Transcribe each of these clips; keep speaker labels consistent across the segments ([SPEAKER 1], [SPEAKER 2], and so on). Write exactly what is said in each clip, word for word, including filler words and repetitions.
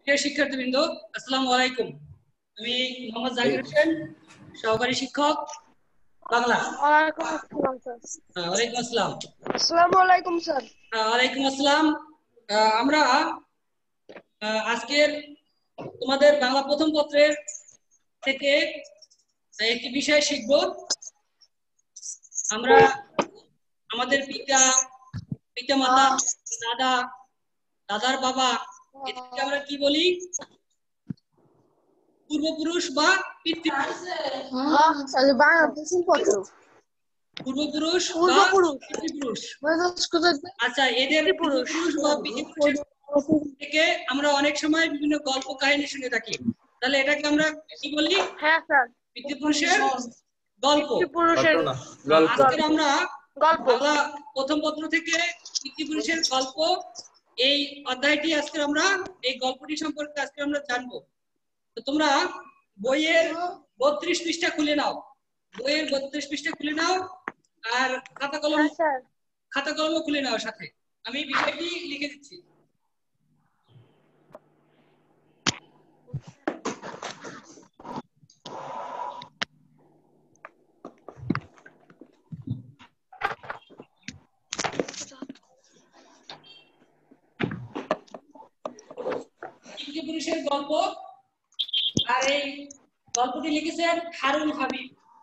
[SPEAKER 1] প্রিয় শিক্ষার্থীবৃন্দ, আসসালামু আলাইকুম। আমি মোহাম্মদ জাকির হোসেন, সহকারী শিক্ষক, বাংলা।
[SPEAKER 2] ওয়ালাইকুম আসসালাম স্যার।
[SPEAKER 1] ওয়ালাইকুম আসসালাম।
[SPEAKER 2] আসসালামু আলাইকুম স্যার।
[SPEAKER 1] ওয়ালাইকুম আসসালাম। আমরা আজকের তোমাদের বাংলা প্রথম পত্রের থেকে একটি বিষয় শিখব। আমরা আমাদের পিতা পিতা মাতা, দাদা, দাদার বাবা, এদেরকে আমরা কি বলি? পূর্বপুরুষ বা পিতৃপুরুষ। পূর্বপুরুষ বা পিতৃপুরুষ। আচ্ছা, এদের পূর্বপুরুষ বা পিতৃপুরুষ থেকে আমরা অনেক সময় বিভিন্ন গল্প কাহিনী শুনে থাকি। তাহলে এটাকে আমরা কি বলি?
[SPEAKER 2] হ্যাঁ স্যার,
[SPEAKER 1] পিতৃপুরুষের গল্প। আজকে আমরা বাংলা প্রথম পত্র থেকে পিতৃপুরুষের গল্প, এই অধ্যায়টি আজকে আমরা এই গল্পটি সম্পর্কে আজকে আমরা জানবো। তো তোমরা বইয়ের বত্রিশ পৃষ্ঠা খুলে নাও, বইয়ের বত্রিশ পৃষ্ঠা খুলে নাও, আর খাতা কলম খাতা কলমও খুলে নাও সাথে। আমি বিষয়টি লিখে দিচ্ছি। পিতৃপুরুষের গল্প, আর এই গল্পটি লিখেছেন হারুন হাবিব।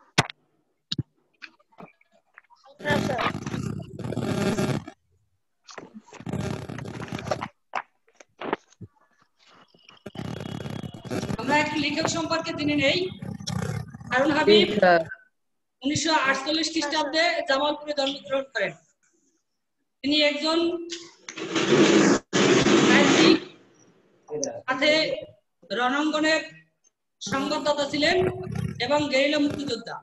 [SPEAKER 1] আমরা একটু লেখক সম্পর্কে জেনে নেই। হারুন হাবিব উনিশশো আটচল্লিশ খ্রিস্টাব্দে জামালপুরে জন্মগ্রহণ করেন। তিনি একজন সাহিত্যিক, সাথে রণাঙ্গনের সংবাদদাতা ছিলেন এবং গেরিলা মুক্তিযোদ্ধা।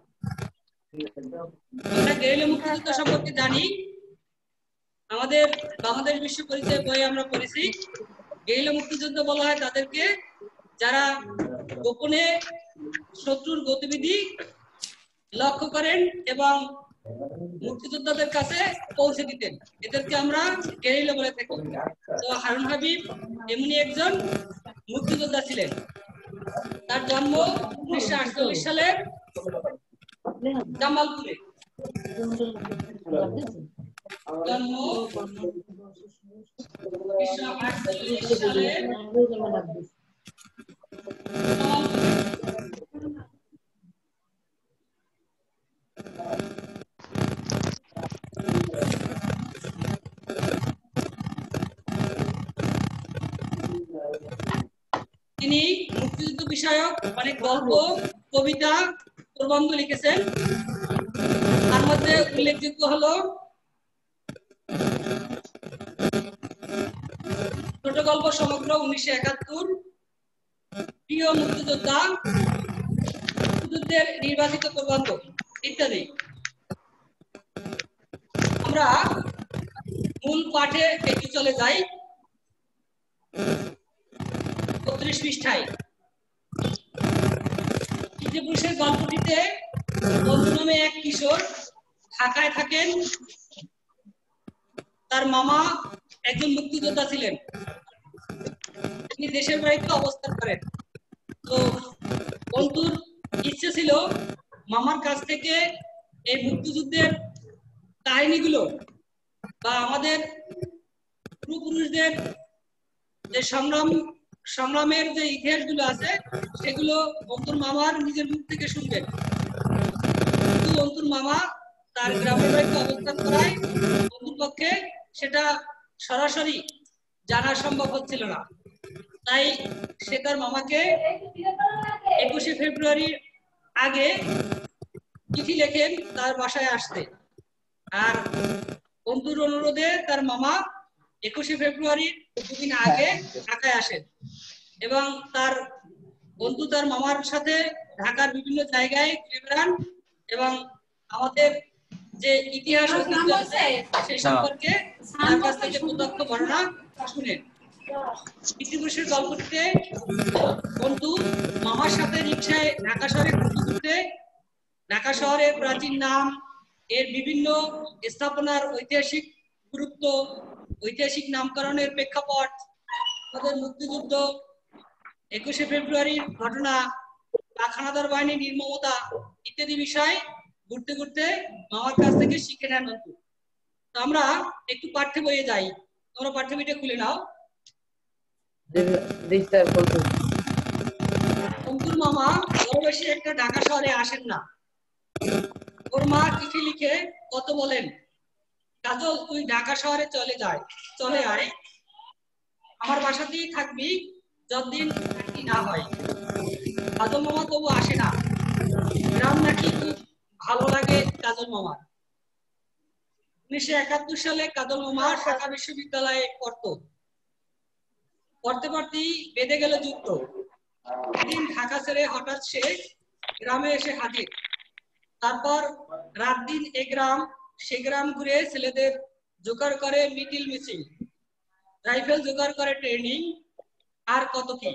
[SPEAKER 1] আমরা গেরিলা মুক্তিযোদ্ধা সম্পর্কে জানি, আমাদের বাংলাদেশ বিশ্ব পরিচয় বই আমরা পড়েছি। গেরিলা মুক্তিযোদ্ধা বলা হয় তাদেরকে যারা গোপনে শত্রুর গতিবিধি লক্ষ্য করেন এবং মুক্তিযোদ্ধাদের কাছে পৌঁছে দিতেন, এদেরকে আমরা গেরিলা বলে থাকি। তো হারুন হাবিব এমনি একজন মুক্তিযোদ্ধা ছিলেন। তার জন্ম উনিশশো আটচল্লিশ সালে জামালপুরে। জন্ম উনিশশো আটচল্লিশ সালে তিনি মুক্তিযুদ্ধ বিষয়ক অনেক গল্প, কবিতা, প্রবন্ধ লিখেছেন। তার মধ্যে উল্লেখযোগ্য হলো ছোট গল্প সমগ্র উনিশশো একাত্তর, প্রিয় মুক্তিযোদ্ধা, মুক্তিযুদ্ধের নির্বাচিত প্রবন্ধ ইত্যাদি। আমরা মূল পাঠে একটু চলে যাই। বত্রিশ পৃষ্ঠায় পিতৃপুরুষের গল্পটিতে বন্ধু নামে এক কিশোর ঢাকায় থাকেন। তার মামা একজন মুক্তিযোদ্ধা ছিলেন, তিনি দেশের বাড়িতে অবস্থান করেন। তো বন্ধুর ইচ্ছে ছিল মামার কাছ থেকে এই মুক্তিযুদ্ধের কাহিনীগুলো বা আমাদের পূর্বপুরুষদের যে সংগ্রাম সংগ্রামের যে ইতিহাসগুলো আছে সেগুলো বন্ধুর মামার নিজের মুখ থেকে শুনবেন। কিন্তু বন্ধুর মামা তার গ্রামের বাড়িতে অবস্থান করায় বন্ধুর পক্ষে সেটা সরাসরি জানা সম্ভব হচ্ছিল না। তাই সে তার মামাকে একুশে ফেব্রুয়ারির আগে চিঠি লেখেন তার বাসায় আসতে। আর বন্ধুর অনুরোধে তার মামা একুশে ফেব্রুয়ারির দুদিন আগে ঢাকায় আসেন এবং তার বন্ধু তার মামার সাথে ঢাকার বিভিন্ন জায়গায় ঘুরে বেড়ান এবং আমাদের যে ইতিহাস ঐতিহ্য আছে সেই সম্পর্কে তার কাছ থেকে প্রত্যক্ষ বর্ণনা শুনেন। পিতৃপুরুষের গল্পটিতে বন্ধু মামার সাথে রিকশায় ঢাকা শহরে ঘুরতে ঘুরতে ঢাকা শহরের প্রাচীন নাম, এর বিভিন্ন স্থাপনার ঐতিহাসিক গুরুত্ব, ঐতিহাসিক নামকরণের প্রেক্ষাপট, আমাদের মুক্তিযুদ্ধ একুশে ফেব্রুয়ারির ঘটনা বা খানাদার বাহিনীর নির্মমতা ইত্যাদি বিষয় ঘুরতে ঘুরতে মামার কাছ থেকে শিখে নেন অন্তু। তো আমরা একটু পাঠ্য বইয়ে যাই, তোমরা পাঠ্য বইটা খুলে নাও। অন্তুর মামা বড় বেশি একটা ঢাকা শহরে আসেন না। ওর মা চিঠি লিখে কত বলেন, কাজল তুই ঢাকা শহরে চলে যায় চলে আয়, আমার বাসাতেই থাকবি যতদিন চাকরি না হয়। কাজল মামা তবু আসে না। গ্রাম নাকি খুব ভালো লাগে কাজল মামার। উনিশশো একাত্তর সালে কাজল মামা ঢাকা বিশ্ববিদ্যালয়ে পড়তো। পড়তে পড়তেই বেঁধে গেল যুদ্ধ। একদিন ঢাকা ছেড়ে হঠাৎ সে গ্রামে এসে হাজির। তারপর রাত দিন এ গ্রাম সে গ্রাম ঘুরে ছেলেদের জোগাড় করে মিডিল মিছিল, রাইফেল জোগাড় করে ট্রেনিং, আর কত কি।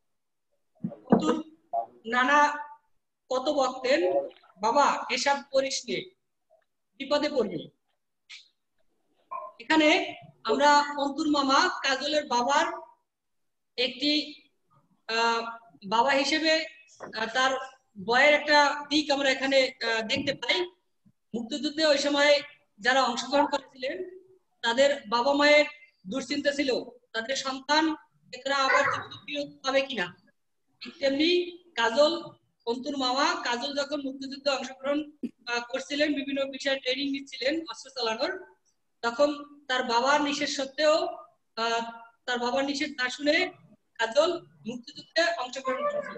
[SPEAKER 1] নানা কত বকতেন, বাবা এসব করিস নে, বিপদে পড়বি। এখানে আমরা অন্তুর মামা কাজলের বাবার একটি বাবা হিসেবে তার বয়ের একটা দিক আমরা এখানে দেখতে পাই। মুক্তিযুদ্ধে ওই সময় যারা অংশগ্রহণ করেছিলেন তাদের বাবা মায়ের দুশ্চিন্তা ছিল তাদের সন্তান এরা আবার যুদ্ধ পাবে কিনা। তেমনি কাজল অন্তুর মামা কাজল যখন মুক্তিযুদ্ধে অংশগ্রহণ করছিলেন, বিভিন্ন বিষয়ে ট্রেনিং নিচ্ছিলেন অস্ত্র চালানোর, তখন তার বাবার নিষেধ সত্ত্বেও তার বাবার নিষেধ না শুনে কাজল মুক্তিযুদ্ধে অংশগ্রহণ করেছিল।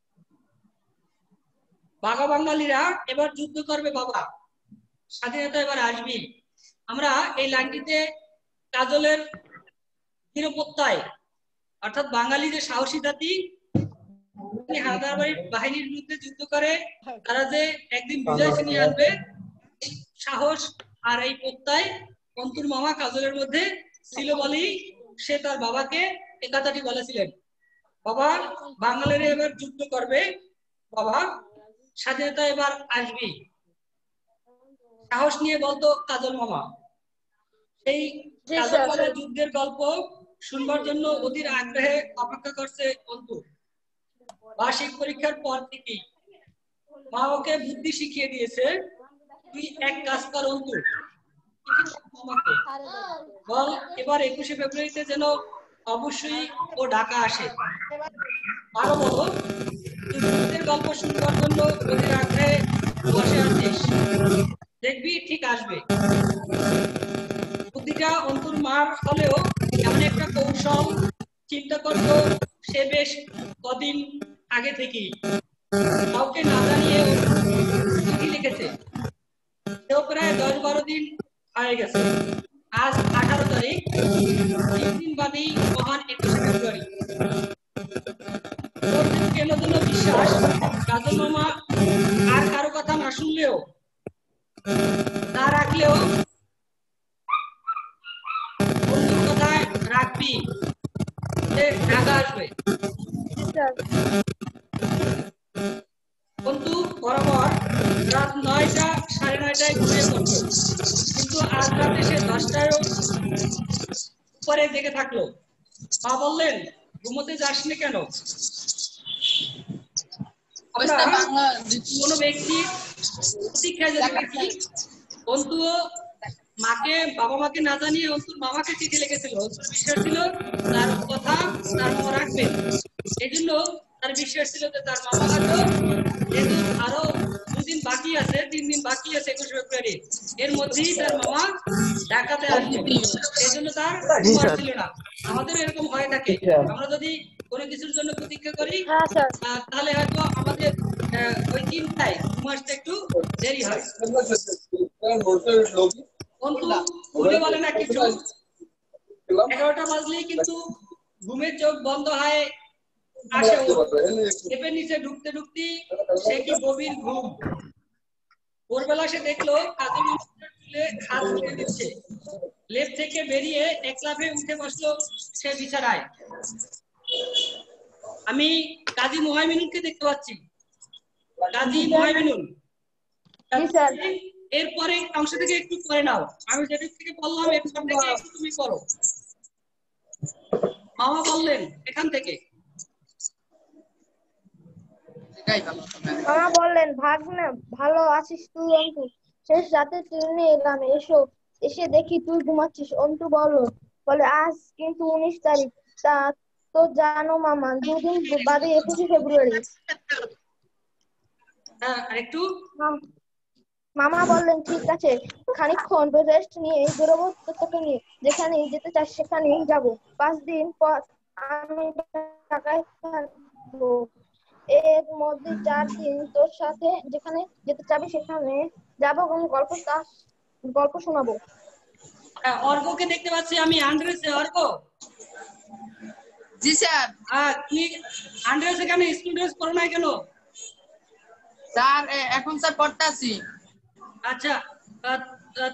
[SPEAKER 1] বাঘা বাঙালিরা এবার যুদ্ধ করবে বাবা, স্বাধীনতা এবার আসবে। আমরা এই লাইনটিতে কাজলের নিরাপত্তায় অর্থাৎ বাঙালি যে সাহসী জাতি হায়দার বাহিনীর বিরুদ্ধে যুদ্ধ করে তারা যে একদিন বিজয় ছিনিয়ে আনবে, সাহস আর এই প্রত্যয় অন্তুর মামা কাজলের মধ্যে ছিল বলেই সে তার বাবাকে এই কথাটি বলেছিলেন, বাবা বাঙালিরা এবার যুদ্ধ করবে বাবা, স্বাধীনতা এবার আসবে। সাহস নিয়ে বলতো কাজল মামা। সেই কাজল মামার যুদ্ধের গল্প শুনবার জন্য অধীর আগ্রহে অপেক্ষা করছে অন্তু। বার্ষিক পরীক্ষার পর থেকেই মা ওকে বুদ্ধি শিখিয়ে দিয়েছে, তুই এক কাজ কর অন্তু, বল এবার একুশে ফেব্রুয়ারিতে যেন অবশ্যই ও ঢাকা আসে। আরো বলো তুই যুদ্ধের গল্প শুনবার জন্য অধীর আগ্রহে বসে আছিস, দেখবি ঠিক আসবে। বুদ্ধিটা অন্তুর মার হলেও এমন একটা কৌশল চিন্তা করতো সে বেশ কদিন আগে থেকেই। কাউকে না জানিয়ে চিঠি লিখেছে, সেও প্রায় দশ বারো দিন হয়ে গেছে। আজ আঠারো তারিখ, তিন দিন বাদেই মহান একুশে ফেব্রুয়ারি। কেন যেন বিশ্বাস কাজল মামা আর কারো কথা না শুনলেও না রাখলেও বন্ধুর কথায় রাখবি, ঢাকা আসবে। বন্ধু বরাবর রাত নয়টা সাড়ে নয়টায় ঘুমিয়ে পড়তো, কিন্তু আজ রাতে সে দশটায় পরে জেগে থাকলো। মা বললেন ঘুমোতে যাসনি কেন? কোন ব্যক্তি প্রতীক্ষায় যদি দেখি অন্তু মাকে বাবা মাকে না জানিয়ে অন্তুর মামাকে চিঠি লিখেছিল। অন্তুর বিশ্বাস ছিল তার কথা তার মামা রাখবেন, এই জন্য তার বিশ্বাস ছিল যে তার মামা হয়তো যেহেতু আরো দুদিন বাকি আছে, তিন দিন বাকি আছে একুশে ফেব্রুয়ারি, এর মধ্যেই তার মামা ঢাকাতে আসবে, সেই জন্য তার ঘুম ছিল না। আমাদের এরকম হয়ে থাকে, আমরা যদি কোনো কিছুর জন্য প্রতীক্ষা করি তাহলে হয়তো আমাদের ওই চিন্তায় ঘুম আসতে একটু দেরি হয়। বলে না কিছু এগারোটা বাজলেই কিন্তু ঘুমের চোখ বন্ধ হয় আসে, চেপের নিচে ঢুকতে ঢুকতে সে কি গভীর ঘুম। ভোরবেলা সে দেখলো কাজল চুলে হাত উঠে দিচ্ছে, লেপ থেকে বেরিয়ে এক লাফে উঠে বসলো সে বিছানায়। আমি কাজী মুহাইমিনুলকে দেখতে পাচ্ছি। কাজী মুহাইমিনুল, এরপরে অংশ থেকে একটু করে নাও, আমি যেদিক থেকে বললাম এরপর থেকে একটু তুমি করো। মামা বললেন এখান থেকে।
[SPEAKER 2] মামা বললেন, ভাগ্নে ভালো আছিস তুই অন্তু? শেষ রাতে ট্রেনে এলাম, এসো এসে দেখি তুই ঘুমাচ্ছিস। অন্তু বলল বলে আজ কিন্তু উনিশ তারিখ। তা তো জানো মামা, দুদিন বাদে একুশে ফেব্রুয়ারি।
[SPEAKER 1] হ্যাঁ আরেকটু।
[SPEAKER 2] মাম- মামা বললেন ঠিক আছে, খানিকক্ষণ রেস্ট নিয়ে বেরোবো তো তোকে নিয়ে। যেখানে যেতে চাস সেখানেই যাবো। পাঁচ দিন পর আমি ঢাকায় থাকবো। এর মধ্যে চার দিন তোর সাথে যেখানে যেতে চাবি সেখানে যাবো এবং গল্প তা- গল্প শোনাবো।
[SPEAKER 1] হ্যাঁ, অর্ককে দেখতে পাচ্ছি আমি। আন্দ্রেসে, অর্ক
[SPEAKER 3] জি স্যার।
[SPEAKER 1] আহ, তুমি আন্দ্রেস এখানে স্কুল ড্রেস পরো নাই কেন?
[SPEAKER 3] স্যার এ- এখন স্যার পড়তাছি।
[SPEAKER 1] আচ্ছা, আহ, আহ,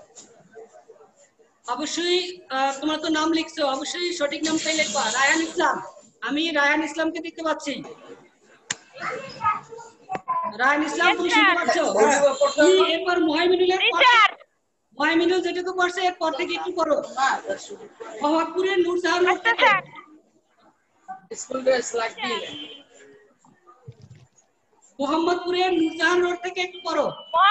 [SPEAKER 1] অবশ্যই আহ, তোমার তো নাম লিখছো, অবশ্যই সঠিক নামটাই লিখবা। রায়হান ইসলাম। আমি রায়হান ইসলামকে দেখতে পাচ্ছি। রায়হান ইসলাম, তুমি শুনতে পাচ্ছ? তুমি এরপর মুহাইমিনুলের পর মুহাইমিনুল যেটুকু পড়ছে এরপর থেকে একটু পড়ো। মোহাম্মদপুরের নূরজাহান রোড থেকে।
[SPEAKER 3] স্কুল ড্রেস লাগবে।
[SPEAKER 1] মোহাম্মদপুরের নূরজাহান রোড থেকে একটু পড়ো।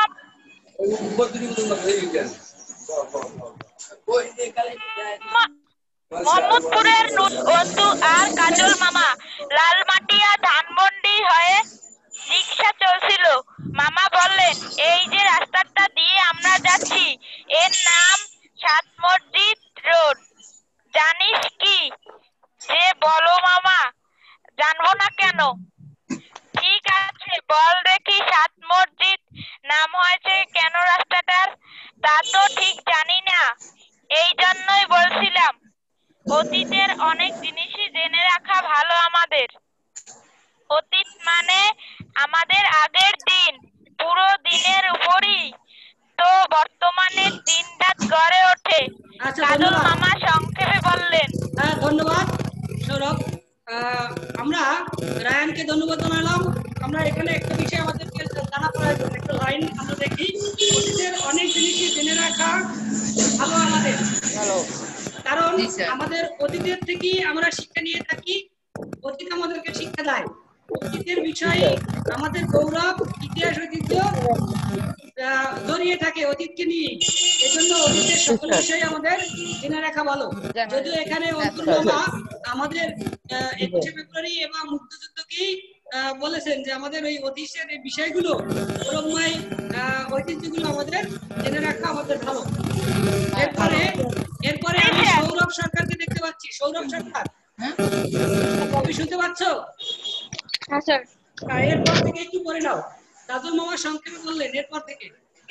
[SPEAKER 4] মোহাম্মদপুরের অন্তু আর কাজল মামা লালমাটিয়া ধানমন্ডি হয়ে রিক্সা চলছিল। মামা বললেন, এই যে রাস্তাটা দিয়ে আমরা যাচ্ছি এর নাম সাত মসজিদ রোড। জানিস কি? যে বলো মামা। জানবো না কেন? ঠিক আছে বল দেখি, সাত মসজিদ নাম হয়েছে কেন রাস্তাটার? তা তো ঠিক জানি না, এই জন্যই বলছিলাম অতীতের অনেক জিনিসই জেনে রাখা ভালো আমাদের। অতীত মানে আমাদের আগের দিন। পুরো দিনের উপরই তো বর্তমানের দিন রাত গড়ে ওঠে।
[SPEAKER 1] আচ্ছা,
[SPEAKER 4] কাজল
[SPEAKER 1] ধন্যবাদ।
[SPEAKER 4] মামা সংক্ষেপে বললেন।
[SPEAKER 1] হ্যাঁ, ধন্যবাদ সৌরভ। আহ, আমরা রায়ানকে ধন্যবাদ জানালাম। আমরা এখানে একটা বিষয় আমাদেরকে জানা প্রয়োজন। একটা লাইন আমরা দেখি, অতীতের অনেক জিনিসই জেনে রাখা ভালো আমাদের। কারণ
[SPEAKER 3] জি স্যার।
[SPEAKER 1] আমাদের অতীতের থেকেই আমরা শিক্ষা নিয়ে থাকি। অতীত আমাদেরকে শিক্ষা দেয়। অতীতের বিষয়ে আমাদের গৌরব, ইতিহাস, ঐতিহ্য আহ, জড়িয়ে থাকে অতীতকে নিয়ে। এজন্য অতীতের সকল বিষয় আমাদের জেনে রাখা ভালো। যদিও এখানে অন্তর মামা আমাদের আহ, একুশে ফেব্রুয়ারি এবং মুক্তিযুদ্ধকেই আহ, বলেছেন যে আমাদের এই অতীতের এই বিষয়গুলো, গৌরবময় আহ, ঐতিহ্যগুলো আমাদের জেনে রাখা আমাদের ভালো। এরপরে এরপরে আমি সৌরভ সরকারকে দেখতে পাচ্ছি। সৌরভ সরকার, তুমি শুনতে পাচ্ছ?
[SPEAKER 2] হ্যাঁ স্যার।
[SPEAKER 1] হ্যাঁ, এরপর থেকে একটু পড়ে নাও। কাজল মামা সংক্ষেপে বললেন এরপর থেকে।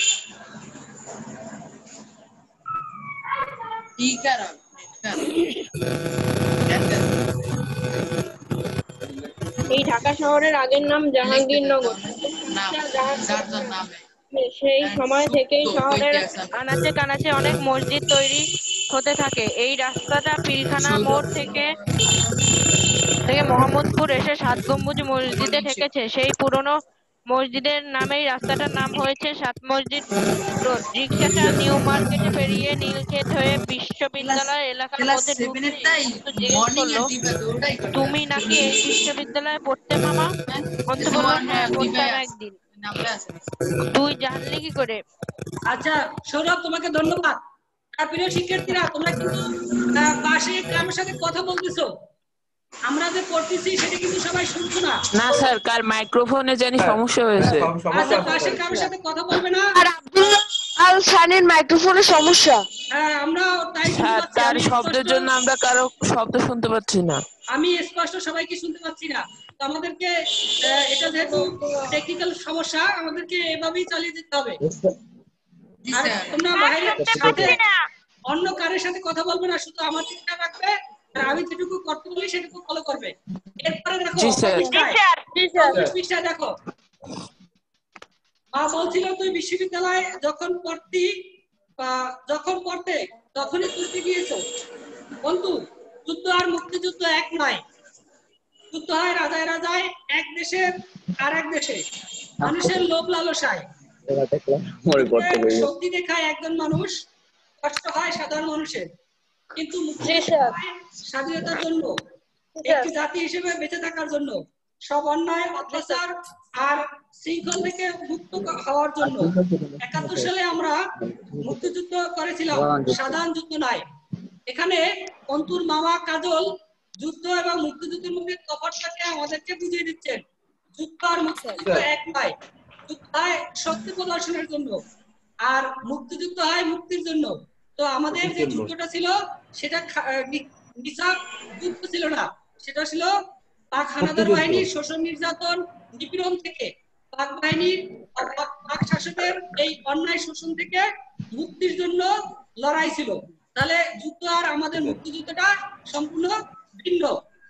[SPEAKER 3] কি কারণ?
[SPEAKER 2] এই ঢাকা শহরের আগের নাম জাহাঙ্গীরনগর।
[SPEAKER 3] নাম যার যার নামে
[SPEAKER 2] সেই সময় থেকেই শহরের
[SPEAKER 4] আনাচে কানাচে অনেক মসজিদ তৈরি হতে থাকে। এই রাস্তাটা পিলখানা মোড় থেকে থেকে মোহাম্মদপুর এসে সাত গম্বুজ মসজিদে ঠেকেছে। সেই পুরনো মসজিদের নামেই রাস্তাটার নাম হয়েছে সাত মসজিদ রোড। রিক্সাটা নিউ মার্কেটে পেরিয়ে নীলক্ষেত হয়ে বিশ্ববিদ্যালয় এলাকার মধ্যে ঢুকতে অন্তু জিজ্ঞেস করলো, তুমি নাকি এই বিশ্ববিদ্যালয়ে পড়তে মামা? অন্তু বলল, হ্যাঁ পড়তাম একদিন। তুই জানলি কি করে?
[SPEAKER 1] আচ্ছা সৌরভ, তোমাকে ধন্যবাদ। আর প্রিয় শিক্ষার্থীরা, তোমরা কিন্তু আহ, পাশে কারোর সাথে কথা বলতেছো। আমরা যে পড়তেছি সেটা কিন্তু সবাই শুনছো না।
[SPEAKER 5] না স্যার, কার মাইক্রোফোনে জানি সমস্যা হয়েছে।
[SPEAKER 1] আচ্ছা, পাশে কারোর সাথে কথা বলবে না।
[SPEAKER 2] আর আব্দুল্লাহ আল সানির মাইক্রোফোনের সমস্যা।
[SPEAKER 1] হ্যাঁ, আমরা তাই শুনতে
[SPEAKER 5] স্যার,
[SPEAKER 1] পাচ্ছি।
[SPEAKER 5] তার
[SPEAKER 1] আমি
[SPEAKER 5] শব্দের
[SPEAKER 1] স্পষ্ট
[SPEAKER 5] জন্য আমরা কারো শব্দ শুনতে পাচ্ছি না।
[SPEAKER 1] আমি স্পষ্ট সবাইকে শুনতে পাচ্ছি না। তো আমাদেরকে আহ, এটা যেহেতু টেকনিক্যাল সমস্যা, আমাদেরকে এভাবেই চালিয়ে যেতে হবে। আর তোমরা বাইরে সাথে অন্য কারোর সাথে কথা বলবে না, শুধু আমার দিকটা রাখবে আর আমি যেটুকু করতে বলি সেটুকু ফলো করবে। এরপরে দেখো
[SPEAKER 5] জি স্যার।
[SPEAKER 1] চব্বিশ পৃষ্ঠায় দেখো, মা বলছিল তুই বিশ্ববিদ্যালয়ে যখন পড়তি বা যখন পড়তে তখনই পড়তে গিয়েছো। বন্ধু, যুদ্ধ আর মুক্তিযুদ্ধ এক নয়। যুদ্ধ হয় রাজায় রাজায়, এক দেশের আর এক দেশে, মানুষের লোভ লালসায়। শক্তি দেখায় একজন মানুষ, কষ্ট হয় সাধারণ মানুষের। কিন্তু মুক্তিযুদ্ধ হয় স্বাধীনতার জন্য, একটি জাতি হিসেবে বেঁচে থাকার জন্য। সব অন্যায় অত্যাচার আর শৃঙ্খল থেকে মুক্ত হওয়ার জন্য। একাত্তর সালে আমরা মুক্তিযুদ্ধ করেছিলাম, সাধারণ যুদ্ধ নয়। এখানে অন্তুর মামা কাজল যুদ্ধ এবং মুক্তিযুদ্ধের মধ্যে তফাৎটাকে আমাদেরকে বুঝিয়ে দিচ্ছেন। যুদ্ধ আর মুক্তিযুদ্ধ এক নয়। যুদ্ধ হয় সত্য প্রদর্শনের জন্য আর মুক্তিযুদ্ধ হয় মুক্তির জন্য। তো আমাদের যে যুদ্ধটা ছিল সেটা নিছক যুদ্ধ ছিল না, সেটা ছিল পাক হানাদার বাহিনীর শোষণ নির্যাতন নিপীড়ন থেকে, পাক বাহিনীর পাক শাসকের এই অন্যায় শোষণ থেকে মুক্তির জন্য লড়াই ছিল। তাহলে যুদ্ধ আর আমাদের মুক্তিযুদ্ধটা সম্পূর্ণ ভিন্ন।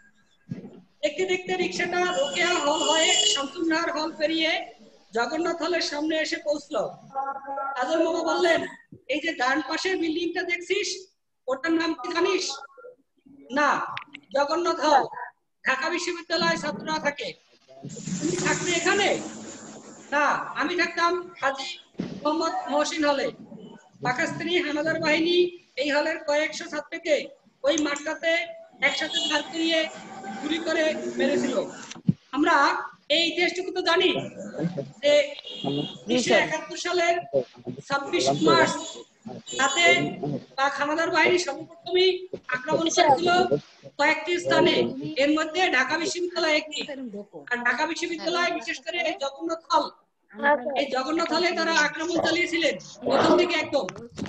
[SPEAKER 1] দেখতে দেখতে রিক্সাটা রোকেয়া হল হয়ে শামসুন্নাহার হল পেরিয়ে জগন্নাথ হলের সামনে এসে পৌঁছলো। কাজল মামা বললেন, এই যে ডান পাশের বিল্ডিংটা দেখছিস ওটার নাম কি জানিস? না, জগন্নাথ হল, ঢাকা বিশ্ববিদ্যালয়ের ছাত্ররা থাকে। তুমি থাকবে এখানে? না, আমি থাকতাম হাজী মোহাম্মদ মহসিন হলে। পাকিস্তানি হানাদার বাহিনী এই হলের কয়েকশো ছাত্রকে ওই মাঠটাতে একসাথে দাঁড় করিয়ে গুলি করে মেরেছিল। আমরা এই ইতিহাসটুকু তো জানি যে উনিশশো একাত্তর সালের ছাব্বিশ মার্চ রাতে পাক হানাদার বাহিনী সর্বপ্রথমই আক্রমণ করেছিল কয়েকটি স্থানে, এর মধ্যে ঢাকা বিশ্ববিদ্যালয় একটি। আর ঢাকা বিশ্ববিদ্যালয় বিশেষ করে এই জগন্নাথ হল, এই জগন্নাথ হলে তারা আক্রমণ চালিয়েছিলেন প্রথম দিকে একদম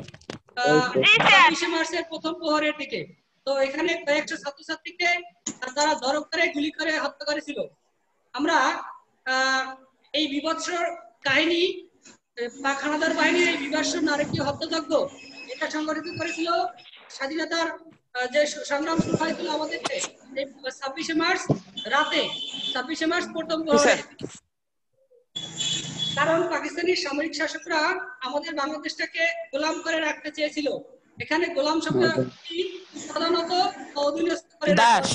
[SPEAKER 1] ছাব্বিশে মার্চের প্রথম প্রহরের দিকে। তো এখানে কয়েকশো ছাত্রছাত্রীকে তারা ধরক করে গুলি করে হত্যা করেছিল। আমরা এই বিভৎস কাহিনী, পাক হানাদার বাহিনীর এই বিভৎস নারকীয় হত্যাযজ্ঞ, এটা সংগঠিত করেছিল স্বাধীনতার যে সংগ্রাম শুরু হয়েছিল আমাদের ছাব্বিশে মার্চ রাতে, ছাব্বিশে মার্চ প্রথম প্রহরে। কারণ পাকিস্তানি সামরিক শাসকরা আমাদের বাংলাদেশটাকে গোলাম করে রাখতে চেয়েছিল। এখানে গোলাম শব্দ সাধারণত অধীনস্থ করে রাখতে।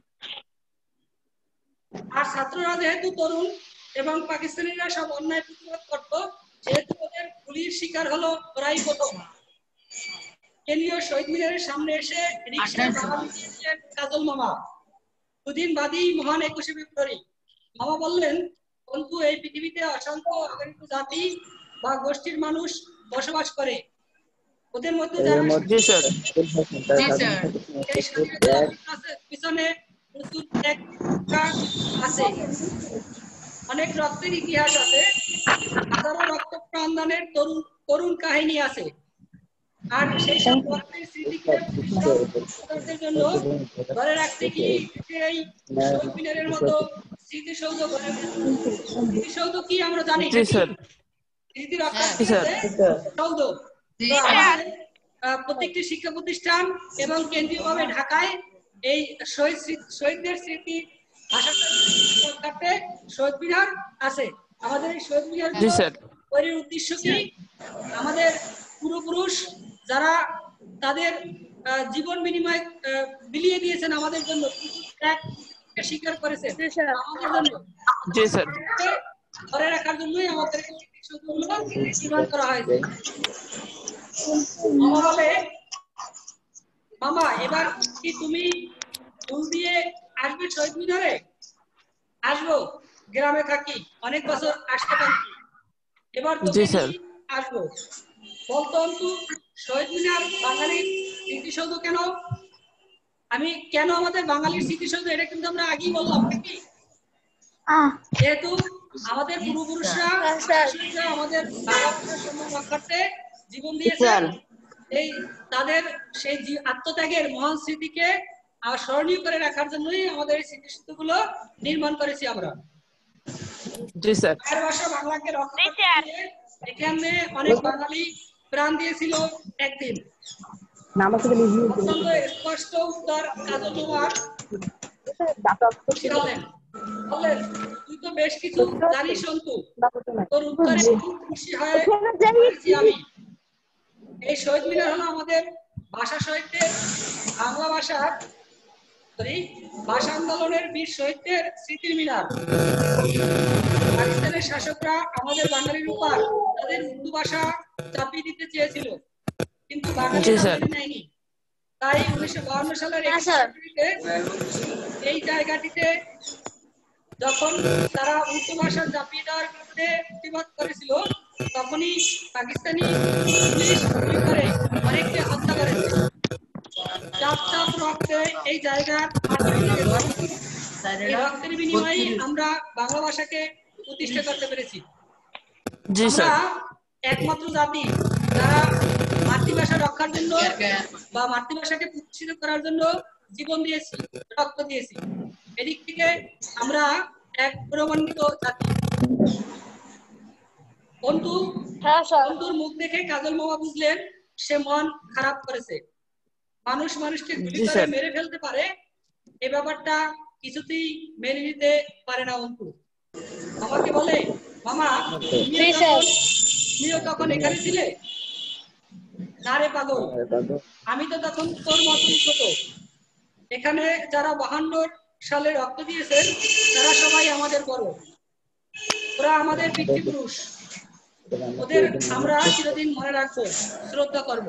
[SPEAKER 1] আর ছাত্ররা যেহেতু তরুণ এবং পাকিস্তানিরা সব অন্যায় প্রতিবাদ করত, যেহেতু ওদের গুলির শিকার হলো ওরাই প্রথম। কেন্দ্রীয় শহীদ মিনারের সামনে এসে রিকশায় ভাড়া দিয়েছিলেন কাজল মামা। দুদিন বাদেই মহান একুশে ফেব্রুয়ারি। মামা বললেন, কিন্তু এই পৃথিবীতে অসংখ্য অগণিত জাতি বা গোষ্ঠীর মানুষ বসবাস করে। ওদের মধ্যে যারা পিছনে প্রচুর ত্যাগ আছে, অনেক রক্তের ইতিহাস আছে, হাজারো রক্ত প্রাণদানের তরুণ তরুণ কাহিনী আছে। আর সেই সব রক্তের স্মৃতিকে জন্য ধরে রাখতে কি এই শহীদ মিনারের মতো স্মৃতিসৌধ গড়ে স্মৃতিসৌধ কি আমরা জানি? স্মৃতি রক্ষা সৌধ। প্রত্যেকটি শিক্ষা প্রতিষ্ঠান এবং কেন্দ্রীয়ভাবে ঢাকায় এই শহীদ শহীদদের স্মৃতি রক্ষার্থে শহীদ মিনার আছে। আমাদের এই শহীদ মিনার তৈরির উদ্দেশ্য কি? আমাদের পূর্বপুরুষ যারা তাদের জীবন বিনিময় বিলিয়ে দিয়েছেন আমাদের জন্য, স্বীকার করেছেন আমাদের জন্য, ধরে রাখার জন্যই আমাদের নির্মাণ করা হয়েছে। মামা বলে, মামা এবার কি তুমি ফুল দিয়ে আসবে শহীদ মিনারে? আসবো, গ্রামে থাকি, অনেক বছর আসতে পারি, এবার তো আসবো। বলতো অন্তু, শহীদ মিনার বাঙালির স্মৃতিসৌধ কেন? আমি কেন আমাদের বাঙালির স্মৃতিসৌধ, এটা কিন্তু আমরা আগেই বললাম নাকি? যেহেতু আমাদের পূর্বপুরুষরা আমাদের বাংলা সম্মান রক্ষার্থে জীবন দিয়েছেন, এই তাদের সেই আত্মত্যাগের মহান স্মৃতিকে স্মরণীয় করে রাখার জন্যই আমাদের এই স্মৃতিসৌধ গুলো নির্মাণ করেছি আমরা। ভাষা বাংলাকে রক্ষা করতে এখানে অনেক বাঙালি প্রাণ দিয়েছিল একদিন। অত্যন্ত স্পষ্ট উত্তর কাজল মামার বললেন, তুই তো বেশ কিছু জানিস অন্তু, তোর উত্তরে খুশি হয়ে আমি। এই শহীদ মিনার হলো আমাদের ভাষা সাহিত্যের, বাংলা ভাষার ভাষা আন্দোলনের বীর শহীদদের স্মৃতির মিনার। পাকিস্তানের শাসকরা আমাদের বাঙালির উপর তাদের উর্দু ভাষা চাপিয়ে দিতে চেয়েছিল, কিন্তু বাঙালিরা নেয়নি। তাই উনিশশো বাহান্ন সালের এই জায়গাটিতে যখন তারা উর্দু ভাষা চাপিয়ে দেওয়ার বিরুদ্ধে প্রতিবাদ করেছিল তখনই পাকিস্তানি পুলিশ গুলি করে অনেককে হত্যা করেছে। চাপ চাপ রক্তে এই জায়গার মাটি ফেটে গেছে। এই রক্তের বিনিময়ে আমরা বাংলা ভাষাকে প্রতিষ্ঠা করতে পেরেছি।
[SPEAKER 5] জি
[SPEAKER 1] আমরা
[SPEAKER 5] স্যার।
[SPEAKER 1] একমাত্র জাতি যারা মাতৃভাষা রক্ষার জন্য বা মাতৃভাষাকে প্রতিষ্ঠিত করার জন্য জীবন দিয়েছি, রক্ত দিয়েছি। এদিক থেকে আমরা এক গৌরবান্বিত জাতি। বন্ধু বন্ধুর মুখ দেখে কাজল মামা বুঝলেন সে মন খারাপ করেছে। মানুষ মানুষকে গুলি
[SPEAKER 5] জি
[SPEAKER 1] করে
[SPEAKER 5] স্যার।
[SPEAKER 1] মেরে ফেলতে পারে, এই ব্যাপারটা কিছুতেই মেনে নিতে পারে না অন্তু। আমাকে বলে, মামা তুমিও তখন তুমিও তখন এখানে ছিলে? না রে পাগল, আমি তো তখন তোর মতই ছোট। এখানে যারা বাহান্ন সালে রক্ত দিয়েছেন তারা সবাই আমাদের বড়, ওরা আমাদের পিতৃপুরুষ। ওদের আমরা চিরদিন মনে রাখবো, শ্রদ্ধা করব।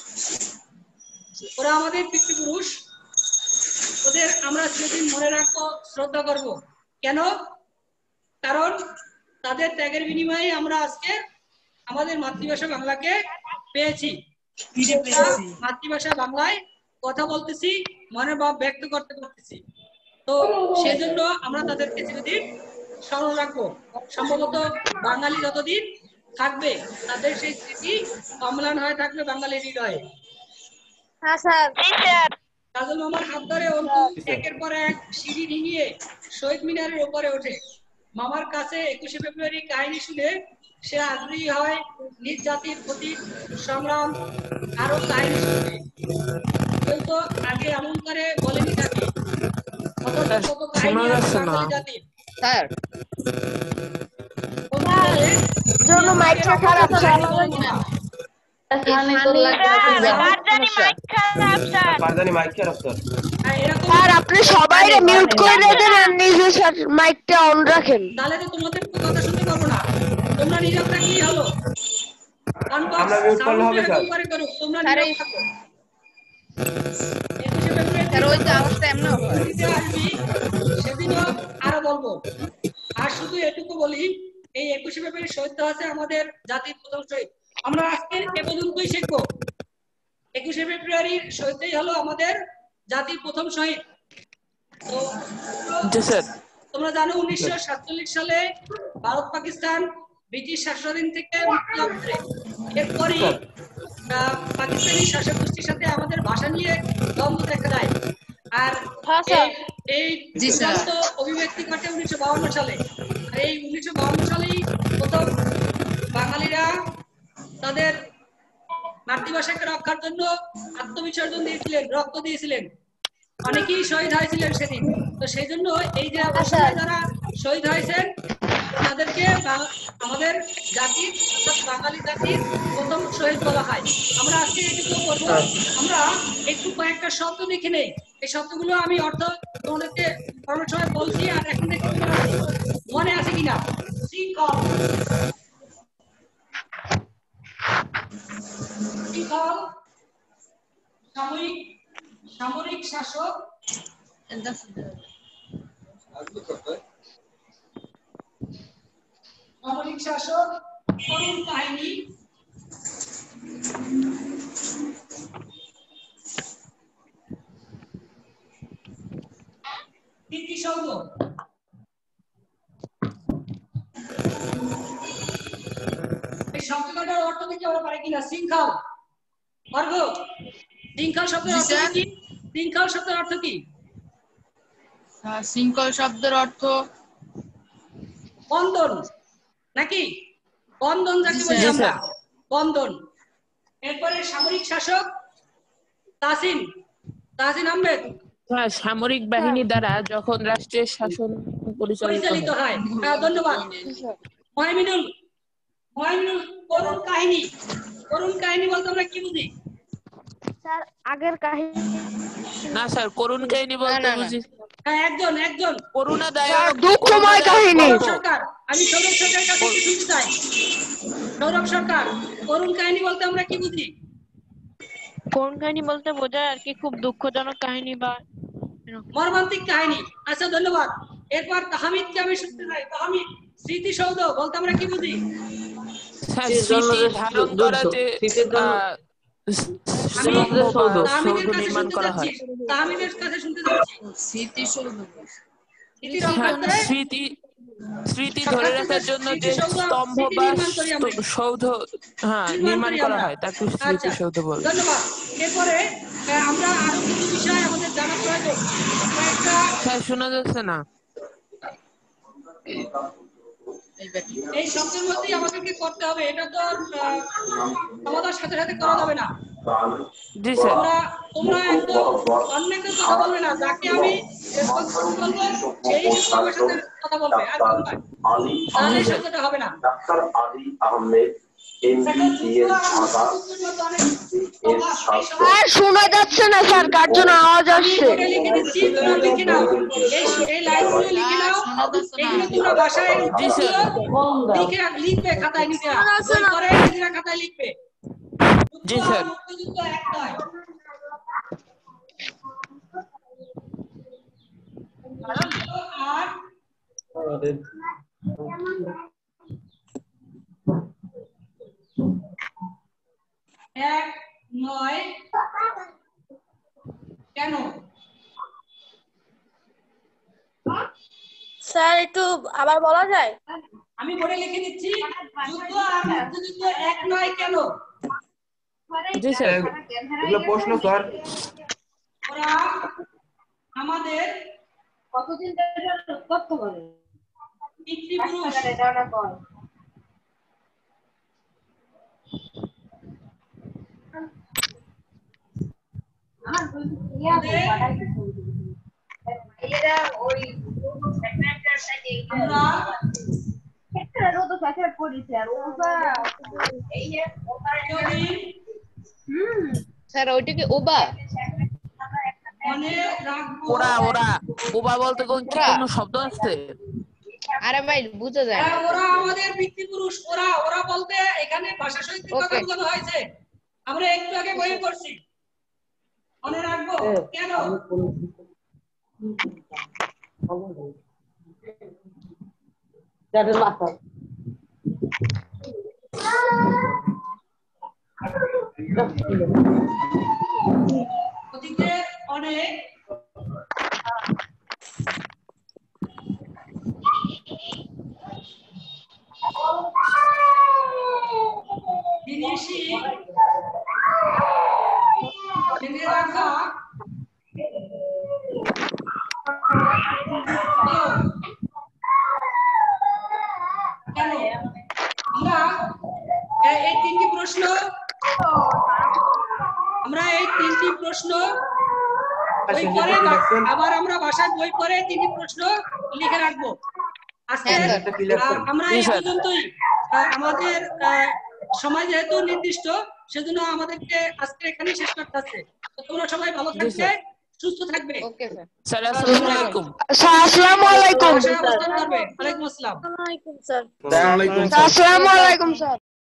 [SPEAKER 1] ওরা আমাদের পিতৃপুরুষ, ওদের আমরা চিরদিন মনে রাখবো, শ্রদ্ধা করব। কেন? কারণ তাদের ত্যাগের বিনিময়ে আমরা আজকে আমাদের মাতৃভাষা বাংলাকে পেয়েছি। মাতৃভাষা বাংলায় কথা বলতেছি, মনের ভাব ব্যক্ত করতে পারতেছি। তো সেজন্য আমরা তাদেরকে চিরদিন স্মরণ রাখবো। সম্ভবত বাঙালি যতদিন থাকবে তাদের সেই স্মৃতি অম্লান হয়ে থাকবে বাঙালির হৃদয়ে।
[SPEAKER 2] হ্যাঁ স্যার।
[SPEAKER 4] জি স্যার।
[SPEAKER 1] কাজল মামার হাত ধরে অন্তু একের পর এক সিঁড়ি ডিঙিয়ে শহীদ মিনারের উপরে ওঠে। মামার কাছে একুশে ফেব্রুয়ারি কাহিনী শুনে সে আগ্রহী হয় নিজ জাতির প্রতি সংগ্রাম আরো কাহিনী শুনতে। কেউ তো আগে এমন করে বলেনি তাকে, অথচ কত কাহিনী
[SPEAKER 5] শোনা
[SPEAKER 1] আছে
[SPEAKER 5] যাচ্ছে না।
[SPEAKER 1] বাঙালি জাতির।
[SPEAKER 3] স্যার
[SPEAKER 1] অন্তু বলে,
[SPEAKER 2] জন্য মাইকটা খারাপ স্যার।
[SPEAKER 4] কার জানি মাইক খারাপ স্যার।
[SPEAKER 6] পারদানি মাইক খারাপ স্যার।
[SPEAKER 1] হ্যাঁ, এরকম
[SPEAKER 2] স্যার আপনি সবাই মিউট করে দেন আর নিজে স্যার মাইকটা অন রাখেন।
[SPEAKER 1] তাহলে তো তোমাদের তো কথা শুনতে পাবো না, তোমরা নীরব থাকলেই হলো।
[SPEAKER 6] আমরা mute করলে হবে, স্যার।
[SPEAKER 1] করে করুক, তোমরা
[SPEAKER 3] স্যার,
[SPEAKER 1] নীরব
[SPEAKER 3] এই-
[SPEAKER 1] থাকো। একুশে ফেব্রুয়ারি
[SPEAKER 3] স্যার ওই তো আওয়াজটা এমন হয়।
[SPEAKER 1] দিতে আসবি, সেদিনও আরো বলবো। আর শুধু এটুকু বলি, এই একুশে ফেব্রুয়ারি শহীদ আছে আমাদের জাতির প্রথম শহীদ। আমরা আজকের এ পর্যন্তই শিখবো। একুশে ফেব্রুয়ারির শহীদই হলো আমাদের জাতির প্রথম শহীদ। তো
[SPEAKER 5] জি স্যার।
[SPEAKER 1] তোমরা জানো উনিশশো সাতচল্লিশ সালে ভারত পাকিস্তান ব্রিটিশ শাসনাধীন থেকে মুক্তি লাভ করে। এরপরই আহ, পাকিস্তানি শাসক গোষ্ঠীর সাথে আমাদের ভাষা নিয়ে দ্বন্দ্ব দেখা যায়। আর
[SPEAKER 2] হ্যাঁ, স্যার।
[SPEAKER 1] এই- এই
[SPEAKER 3] জি, স্যার।
[SPEAKER 1] চূড়ান্ত অভিব্যক্তি ঘটে উনিশশো বাউন্ন সালে। আর এই উনিশশো বাউন্ন সালেই প্রথম বাঙালিরা তাদের মাতৃভাষাকে রক্ষার জন্য আত্মবিসর্জন দিয়েছিলেন, রক্ত দিয়েছিলেন। অনেকেই শহীদ হয়েছিলেন সেদিন। তো সেই জন্য এই যে অবস্থায় যারা শহীদ হয়েছেন তাদেরকে বা- আমাদের জাতির অর্থাৎ বাঙালি জাতির প্রথম শহীদ বলা হয়। আমরা আজকে এটুকু করবো, আমরা একটু কয়েকটা শব্দ দেখে নেই। এই শব্দগুলো আমি অর্থ তোমাদেরকে অনেক সময় বলছি আর এখন থেকে মনে আছে কিনা। শৃঙ্খল, শৃঙ্খল, সাময়িক সামরিক শাসক, সামরিক শাসক, করুণ কাহিনী, স্মৃতিসৌধ। এই শব্দটার অর্থ কি আমরা পারি কিনা? শৃঙ্খল, অর্ঘ, শৃঙ্খল শব্দের অর্থ কি? শৃঙ্খল শব্দের অর্থ কি?
[SPEAKER 3] স্যার, শৃঙ্খল শব্দের অর্থ
[SPEAKER 1] বন্ধন নাকি? বন্ধন যাকে বলি
[SPEAKER 5] জি,
[SPEAKER 1] আমরা,
[SPEAKER 5] স্যার।
[SPEAKER 1] বন্ধন। এরপরে সামরিক শাসক তাসিন, তাসিন আহমেদ
[SPEAKER 5] হ্যাঁ, সামরিক বাহিনী দ্বারা যখন রাষ্ট্রের শাসন পরিচালিত
[SPEAKER 1] পরিচালিত
[SPEAKER 5] হয়।
[SPEAKER 1] হয়। হ্যাঁ, ধন্যবাদ। মহিমিনুল, মহিমিনুল, করুণ কাহিনী। করুণ কাহিনী বলতে আমরা কি বুঝি?
[SPEAKER 2] স্যার আগের কাহিনী।
[SPEAKER 5] না স্যার, করুণ কাহিনী বলতে
[SPEAKER 3] না, না।
[SPEAKER 5] বুঝি
[SPEAKER 1] হ্যাঁ, একজন একজন
[SPEAKER 5] করুণাদায়ক
[SPEAKER 2] দুঃখময় কাহিনী।
[SPEAKER 1] সৌরভ সরকার। আমি সৌরভ সরকারের কাছে একটু শুনতে চাই। সৌরভ সরকার, করুণ কাহিনী বলতে আমরা কি বুঝি?
[SPEAKER 7] কোন কাহিনী বলতে বোঝায় আর কি খুব দুঃখজনক কাহিনী বা
[SPEAKER 1] মর্মান্তিক কাহিনী। আচ্ছা, ধন্যবাদ। এরপর তাহমিদকে আমি শুনতে চাই। তাহমিদ, স্মৃতিসৌধ বলতে আমরা কি বুঝি?
[SPEAKER 5] হ্যাঁ, স্মৃতি ধারণ করা যে আহ,
[SPEAKER 1] আমি
[SPEAKER 5] স্তম্ভ বা
[SPEAKER 1] তাহমিদের
[SPEAKER 5] সৌধ
[SPEAKER 1] কাছে
[SPEAKER 5] নির্মাণ
[SPEAKER 1] শুনতে
[SPEAKER 5] করা
[SPEAKER 1] চাচ্ছি,
[SPEAKER 5] হয়।
[SPEAKER 1] তাহমিদের কাছে শুনতে চাচ্ছি।
[SPEAKER 3] স্মৃতিসৌধ
[SPEAKER 1] স্মৃতি
[SPEAKER 5] হ্যাঁ,
[SPEAKER 1] রক্ষার্থে
[SPEAKER 5] স্মৃতি স্মৃতি ধরে
[SPEAKER 1] সাক্ষাৎ
[SPEAKER 5] রাখার জন্য যে
[SPEAKER 1] স্মৃতিসৌধ,
[SPEAKER 5] স্তম্ভ
[SPEAKER 1] স্মৃতি
[SPEAKER 5] বা
[SPEAKER 1] নির্মাণ করি আমরা,
[SPEAKER 5] স্তূপ- সৌধ হ্যাঁ
[SPEAKER 1] নির্মাণ
[SPEAKER 5] নির্মাণ
[SPEAKER 1] করি
[SPEAKER 5] করা
[SPEAKER 1] আমরা।
[SPEAKER 5] হয় তাকে
[SPEAKER 1] আচ্ছা,
[SPEAKER 5] স্মৃতিসৌধ বলে।
[SPEAKER 1] ধন্যবাদ। এরপরে আহ, আমরা আরো কিছু বিষয় আমাদের জানা প্রয়োজন। কয়েকটা
[SPEAKER 5] স্যার শোনা যাচ্ছে না।
[SPEAKER 1] এই শব্দের মধ্যেই আমাদেরকে করতে হবে, এটা তো আহ, আমাদের সাথে সাথে করা যাবে না।
[SPEAKER 5] জি স্যার।
[SPEAKER 1] তোমরা তোমরা একদম অন্য কেউ কথা বলবে না, যাকে আমি রেসপন্সিবল বলবো সেই শুধু আমার সাথে কথা বলবে, আর কেউ নয়, তাহলে এই শব্দটা হবে না।
[SPEAKER 8] ডাক্তার আলী আহমেদ এমবিবিএস ঢাকা
[SPEAKER 2] আর শোনা যাচ্ছে না স্যার, কার জন্য আওয়াজ
[SPEAKER 1] আমি
[SPEAKER 2] আসছে?
[SPEAKER 1] বোর্ডে লিখে দিচ্ছি, তোমরা লিখে নাও, এই এই লাইনগুলো লিখে নাও। এগুলো তোমরা বাসায় উত্তরগুলো লিখে লিখবে খাতায় নিজেরা, বই করে নিজেরা খাতায় লিখবে।
[SPEAKER 5] জি স্যার।
[SPEAKER 1] মুক্তিযুদ্ধ এক নয়। আর এক নয় কেন?
[SPEAKER 2] স্যার একটু আবার বলা যায়?
[SPEAKER 1] আমি বোর্ডে লিখে দিচ্ছি, যুদ্ধ আর মুক্তিযুদ্ধ এক নয় কেন?
[SPEAKER 5] জি স্যার।
[SPEAKER 6] এগুলো প্রশ্ন স্যার।
[SPEAKER 1] ওরা আমাদের
[SPEAKER 2] কতদিন করতে পারে?
[SPEAKER 1] পিতৃপুরুষ, আমরা
[SPEAKER 7] স্যার ওইটাকে ওবা
[SPEAKER 1] মনে রাখবো।
[SPEAKER 5] ওরা ওরা ওবা বলতে কোন কি কোনো শব্দ আছে?
[SPEAKER 7] আরে ভাই বুঝা যায়
[SPEAKER 1] হ্যাঁ,
[SPEAKER 7] না।
[SPEAKER 1] ওরা আমাদের পিতৃপুরুষ। ওরা ওরা বলতে এখানে ভাষা শহীদের কথা
[SPEAKER 7] Okay.
[SPEAKER 1] বলা হয়েছে, আমরা একটু আগে বইয়ে পড়ছি। মনে রাখবো কেন? অতীতে অনেক জিনিসই জেনে রাখা ভালো। কেন? আমরা এ- এই তিনটি প্রশ্ন আমরা এই তিনটি প্রশ্ন বই করে বা- আবার আমরা বাসায় বই করে তিনটি প্রশ্ন লিখে রাখবো। আজকে
[SPEAKER 7] হ্যাঁ, স্যার।
[SPEAKER 1] আহ, আমরা এই
[SPEAKER 5] জি, স্যার।
[SPEAKER 1] পর্যন্তই। আহ, আমাদের আহ, সময় যেহেতু নির্দিষ্ট, সেজন্য আমাদেরকে আজকে এখানেই শেষ করতে হচ্ছে। তো তোমরা সবাই ভালো
[SPEAKER 5] জি,
[SPEAKER 1] থাকবে,
[SPEAKER 5] স্যার।
[SPEAKER 1] সুস্থ থাকবে।
[SPEAKER 7] Okay sir.
[SPEAKER 5] স্যার আসসালামু আলাইকুম।
[SPEAKER 2] স্যার আসসালামু আলাইকুম।
[SPEAKER 1] বাসায় অবস্থান করবে। ওয়ালাইকুম আসসালাম।
[SPEAKER 2] ওয়ালাইকুম স্যার।
[SPEAKER 6] আসসালামু আলাইকুম।
[SPEAKER 2] আসসালামু আলাইকুম স্যার।